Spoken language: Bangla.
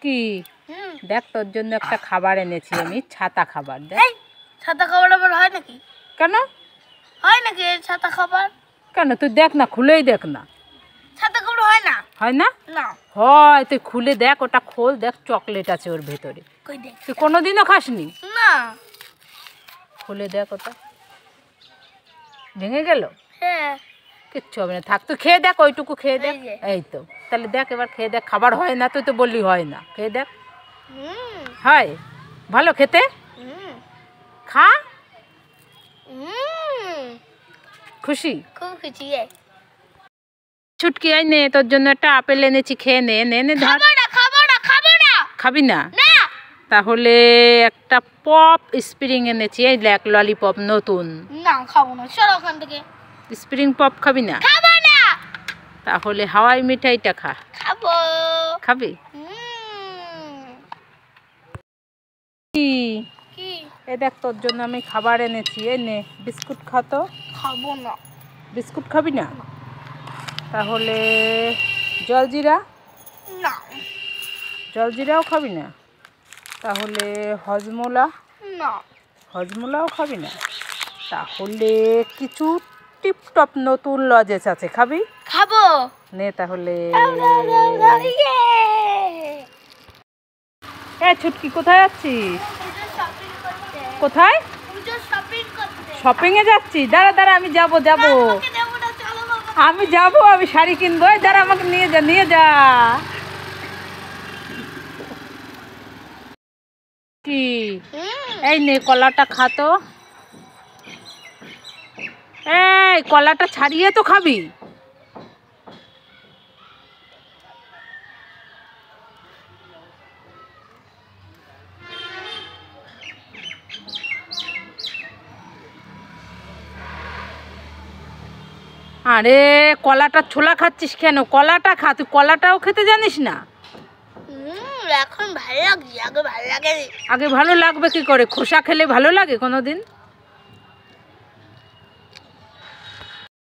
ছুটকি দেখ তোর জন্য একটা খাবার এনেছি আমি, ছাতা খাবার। দেখ ছাতা খাবার আবার হয় নাকি? কেন হয় নাকি ছাতা খাবার? কেন তুই দেখ না, খুলেই দেখ না। ছাতা খাবার হয় না? হয় না? না হয়, তুই খুলে দেখ, ওটা খোল, দেখ চকলেট আছে ওর ভেতরে। কই দেখ। তুই কোনোদিনও খাসনি? না। খুলে দেখ, ওটা ভেঙে গেল? হ্যাঁ। কিচ্ছু হবে না, থাক তুই খেয়ে দেখ, ওইটুকু খেয়ে দেখ। এই যে। এই তো, তাহলে দেখ এবার খেয়ে দেখ। খাবার হয় না, তুই তো বললি হয় না, খেয়ে দেখ। হুম হয় ভালো খেতে, হুম খা। হুম খুশি? খুব খুশি। ছুটকি আই নে, তোর জন্য একটা আপেল এনেছি, খেয়ে নে। নে নে ধর। খাবো না খাবো না খাবো না। খাবি না? না। তাহলে একটা পপ স্প্রিং এনেছি, এই দেখ ললিপপ নতুন। না খাবো না, সরো ওখান থেকে। স্প্রিং পপ খাবি না? খাবো না। তাহলে হাওয়াই মিঠাইটা খা। খাবো। খাবি? কি কি? এই দেখ তোর জন্য আমি খাবার এনেছি, এই নে বিস্কুট খা তো। খাবো না। বিস্কুট খাবি না? তাহলে জলজিরা? না। জলজিরাও খাবি না? তাহলে হজমোলা? না। হজমোলাও খাবি না? তাহলে কিছু টিপটপ নতুন লজেস আছে, খাবি? খাবো। নে তাহলে। ইয়ে। এ ছুটকি, কোথায় যাচ্ছিস? কোথায়? শপিং এ যাচ্ছি? দাঁড়া দাঁড়া, আমি যাবো। আমি যাবো, আমি শাড়ি কিনবো। দাঁড়া, আমাকে নিয়ে যা, নিয়ে যা। কি এই নে কলাটা খা তো। এই কলাটা ছাড়িয়ে তো খাবি। আরে কলাটা ছোলা খাচ্ছিস কেন? কলাটা খা, তুই কলাটাও খেতে জানিস না? এখন ভালো লাগছে, আগে ভালো লাগে। আগে ভালো লাগবে কি করে? খোসা খেলে ভালো লাগে কোনোদিন?